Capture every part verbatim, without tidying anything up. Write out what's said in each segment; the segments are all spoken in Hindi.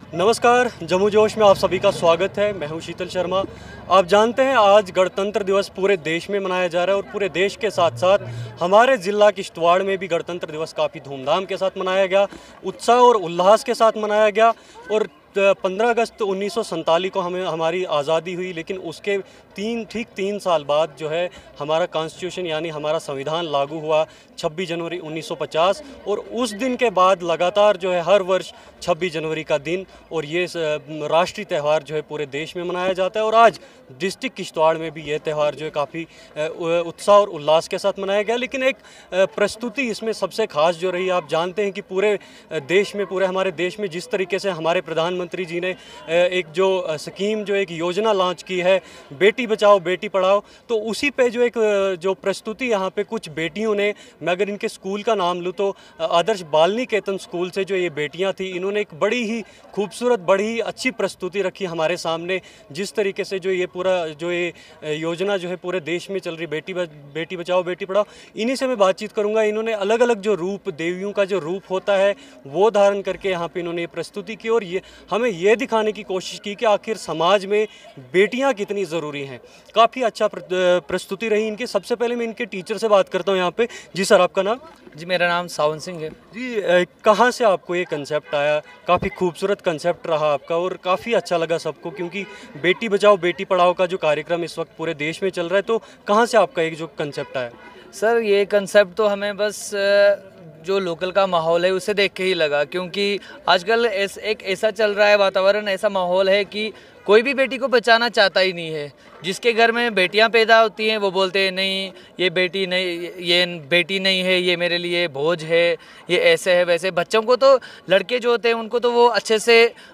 नमस्कार, जम्मू जोश में आप सभी का स्वागत है। मैं हूं शीतल शर्मा। आप जानते हैं आज गणतंत्र दिवस पूरे देश में मनाया जा रहा है और पूरे देश के साथ साथ हमारे ज़िला किश्तवाड़ में भी गणतंत्र दिवस काफ़ी धूमधाम के साथ मनाया गया, उत्साह और उल्लास के साथ मनाया गया। और पंद्रह अगस्त उन्नीस सौ सैंतालीस को हमें हमारी आज़ादी हुई, लेकिन उसके तीन ठीक तीन साल बाद जो है हमारा कॉन्स्टिट्यूशन यानी हमारा संविधान लागू हुआ छब्बीस जनवरी उन्नीस सौ पचास। और उस दिन के बाद लगातार जो है हर वर्ष छब्बीस जनवरी का दिन और ये राष्ट्रीय त्यौहार जो है पूरे देश में मनाया जाता है। और आज डिस्ट्रिक्ट किश्तवाड़ में भी ये त्यौहार जो है काफ़ी उत्साह और उल्लास के साथ मनाया गया। लेकिन एक प्रस्तुति इसमें सबसे खास जो रही, आप जानते हैं कि पूरे देश में पूरे हमारे देश में जिस तरीके से हमारे प्रधानमंत्री जी ने एक जो स्कीम जो एक योजना लॉन्च की है बेटी बचाओ बेटी पढ़ाओ, तो उसी पे जो एक जो प्रस्तुति यहाँ पे कुछ बेटियों ने, मैं अगर इनके स्कूल का नाम लूँ तो आदर्श बालनिकेतन स्कूल से जो ये बेटियाँ थी, इन्होंने एक बड़ी ही खूबसूरत बड़ी ही अच्छी प्रस्तुति रखी हमारे सामने। जिस तरीके से जो ये पूरा जो ये योजना जो है पूरे देश में चल रही बेटी बेटी बचाओ बेटी पढ़ाओ, इन्हीं से मैं बातचीत करूँगा। इन्होंने अलग अलग जो रूप देवियों का जो रूप होता है वो धारण करके यहाँ पर इन्होंने ये प्रस्तुति की और ये हमें ये दिखाने की कोशिश की कि आखिर समाज में बेटियाँ कितनी ज़रूरी हैं। काफ़ी अच्छा प्रस्तुति रही इनकी। सबसे पहले मैं इनके टीचर से बात करता हूँ यहाँ पे। जी सर, आपका नाम? जी, मेरा नाम सावन सिंह है। जी, कहाँ से आपको ये कंसेप्ट आया? काफ़ी खूबसूरत कंसेप्ट रहा आपका और काफ़ी अच्छा लगा सबको, क्योंकि बेटी बचाओ बेटी पढ़ाओ का जो कार्यक्रम इस वक्त पूरे देश में चल रहा है, तो कहाँ से आपका एक जो कंसेप्ट आया? सर, ये कंसेप्ट तो हमें बस जो लोकल का माहौल है उसे देख के ही लगा, क्योंकि आजकल ऐस, एक ऐसा चल रहा है वातावरण, ऐसा माहौल है कि कोई भी बेटी को बचाना चाहता ही नहीं है। जिसके घर में बेटियां पैदा होती हैं वो बोलते हैं नहीं, ये बेटी नहीं, ये बेटी नहीं है, ये मेरे लिए बोझ है, ये ऐसे है वैसे। बच्चों को तो, लड़के जो होते हैं उनको तो वो अच्छे से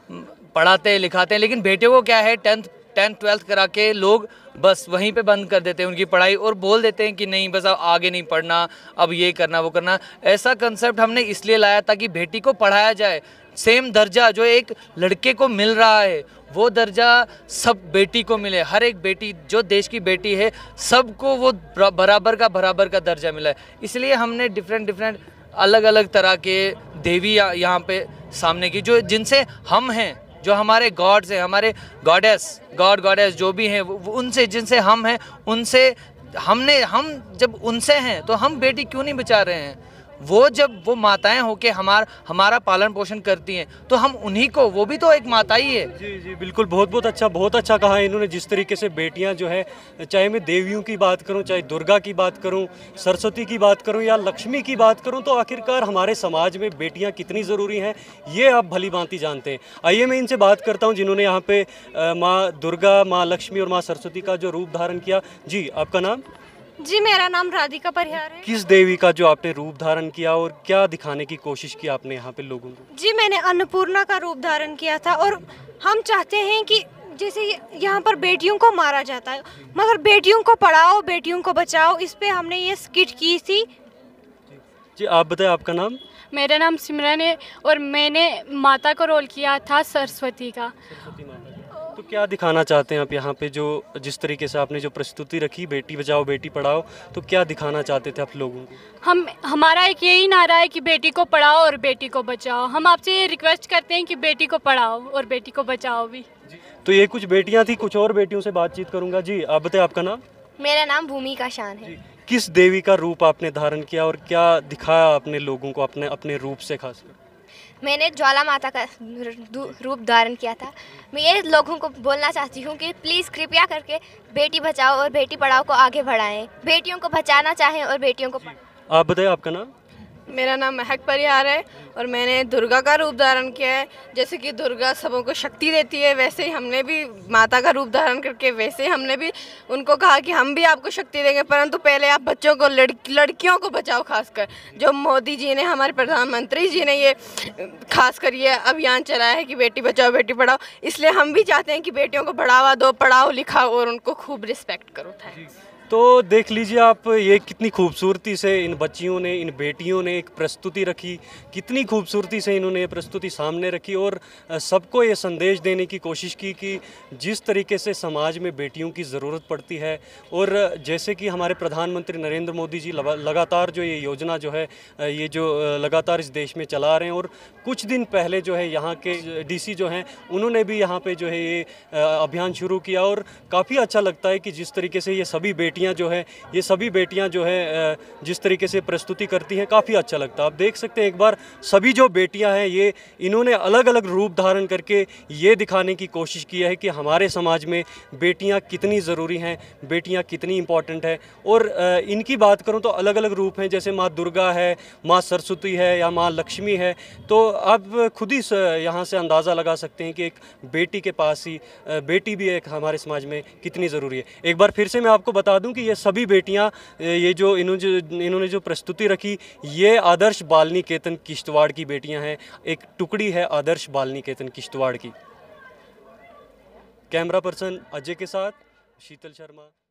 पढ़ाते हैं लिखाते हैं, लेकिन बेटियों को क्या है, टेंथ टेंथ ट्वेल्थ करा के लोग बस वहीं पे बंद कर देते हैं उनकी पढ़ाई और बोल देते हैं कि नहीं, बस अब आगे नहीं पढ़ना, अब ये करना वो करना। ऐसा कंसेप्ट हमने इसलिए लाया ताकि बेटी को पढ़ाया जाए। सेम दर्जा जो एक लड़के को मिल रहा है वो दर्जा सब बेटी को मिले। हर एक बेटी जो देश की बेटी है सबको वो बराबर का बराबर का दर्जा मिला है। इसलिए हमने डिफरेंट डिफरेंट अलग अलग तरह के देवी यहाँ पे सामने की, जो जिनसे हम हैं, जो हमारे गॉड्स हैं, हमारे गॉडेस गॉड गॉडेस जो भी हैं, उनसे जिनसे हम हैं, उनसे हमने हम जब उनसे हैं तो हम बेटी क्यों नहीं बचा रहे हैं? वो जब वो माताएं होके हमार हमारा पालन पोषण करती हैं तो हम उन्हीं को, वो भी तो एक माता ही है। जी जी बिल्कुल, बहुत बहुत अच्छा बहुत अच्छा कहा इन्होंने। जिस तरीके से बेटियां जो है, चाहे मैं देवियों की बात करूं, चाहे दुर्गा की बात करूं, सरस्वती की बात करूं या लक्ष्मी की बात करूं, तो आखिरकार हमारे समाज में बेटियां कितनी ज़रूरी हैं ये आप भली भांति जानते हैं। आइए मैं इनसे बात करता हूँ जिन्होंने यहाँ पे माँ दुर्गा, माँ लक्ष्मी और माँ सरस्वती का जो रूप धारण किया। जी, आपका नाम? जी, मेरा नाम राधिका परिहार है। किस देवी का जो आपने रूप धारण किया और क्या दिखाने की कोशिश की आपने यहाँ पे लोगों को? जी, मैंने अन्नपूर्णा का रूप धारण किया था और हम चाहते हैं कि जैसे यहाँ पर बेटियों को मारा जाता है, मगर बेटियों को पढ़ाओ बेटियों को बचाओ, इस पे हमने ये स्किट की थी। जी, आप बताएं, आपका नाम? मेरा नाम सिमरन है और मैंने माता का रोल किया था सरस्वती का। सरस्वती माता। तो क्या दिखाना चाहते हैं आप यहाँ पे, जो जिस तरीके से आपने जो प्रस्तुति रखी बेटी बचाओ बेटी पढ़ाओ, तो क्या दिखाना चाहते थे आप लोगों को? हम हमारा एक यही नारा है कि बेटी को पढ़ाओ और बेटी को बचाओ। हम आपसे ये रिक्वेस्ट करते हैं कि बेटी को पढ़ाओ और बेटी को बचाओ भी। तो ये कुछ बेटियाँ थी, कुछ और बेटियों से बातचीत करूँगा। जी, आप बताएं, आपका नाम? मेरा नाम भूमिका शान है। किस देवी का रूप आपने धारण किया और क्या दिखाया आपने लोगों को अपने अपने रूप से? खासकर मैंने ज्वाला माता का रूप धारण किया था। मैं ये लोगों को बोलना चाहती हूँ कि प्लीज़ कृपया करके बेटी बचाओ और बेटी पढ़ाओ को आगे बढ़ाएं, बेटियों को बचाना चाहें और बेटियों को। आप बताएं, आपका नाम? मेरा नाम महक परिहार है और मैंने दुर्गा का रूप धारण किया है। जैसे कि दुर्गा सबों को शक्ति देती है, वैसे ही हमने भी माता का रूप धारण करके वैसे ही हमने भी उनको कहा कि हम भी आपको शक्ति देंगे, परंतु पहले आप बच्चों को, लड़, लड़कियों को बचाओ। खासकर जो मोदी जी ने, हमारे प्रधानमंत्री जी ने ये खासकर ये अभियान चलाया है कि बेटी बचाओ बेटी पढ़ाओ, इसलिए हम भी चाहते हैं कि बेटियों को बढ़ावा दो, पढ़ाओ लिखाओ और उनको खूब रिस्पेक्ट करो। थैंक्स। तो देख लीजिए आप, ये कितनी खूबसूरती से इन बच्चियों ने, इन बेटियों ने एक प्रस्तुति रखी, कितनी खूबसूरती से इन्होंने ये प्रस्तुति सामने रखी और सबको ये संदेश देने की कोशिश की कि जिस तरीके से समाज में बेटियों की ज़रूरत पड़ती है। और जैसे कि हमारे प्रधानमंत्री नरेंद्र मोदी जी लगातार जो ये योजना जो है, ये जो लगातार इस देश में चला रहे हैं, और कुछ दिन पहले जो है यहाँ के डीसी जो हैं उन्होंने भी यहाँ पे जो है ये अभियान शुरू किया। और काफ़ी अच्छा लगता है कि जिस तरीके से ये सभी बेटियां जो है ये सभी बेटियां जो है जिस तरीके से प्रस्तुति करती हैं, काफ़ी अच्छा लगता है। आप देख सकते हैं एक बार सभी जो बेटियां हैं ये इन्होंने अलग अलग रूप धारण करके ये दिखाने की कोशिश की है कि हमारे समाज में बेटियां कितनी ज़रूरी हैं, बेटियां कितनी इम्पॉर्टेंट है। और इनकी बात करूं तो अलग अलग रूप हैं, जैसे माँ दुर्गा है, माँ सरस्वती है या माँ लक्ष्मी है। तो आप खुद ही यहाँ से अंदाज़ा लगा सकते हैं कि एक बेटी के पास ही बेटी भी एक हमारे समाज में कितनी ज़रूरी है। एक बार फिर से मैं आपको बता दूं कि ये सभी बेटियां, ये जो इन्होंने जो इन्होंने जो प्रस्तुति रखी, ये आदर्श बालनिकेतन किश्तवाड़ की बेटियां हैं। एक टुकड़ी है आदर्श बालनिकेतन किश्तवाड़ की। कैमरा पर्सन अजय के साथ शीतल शर्मा।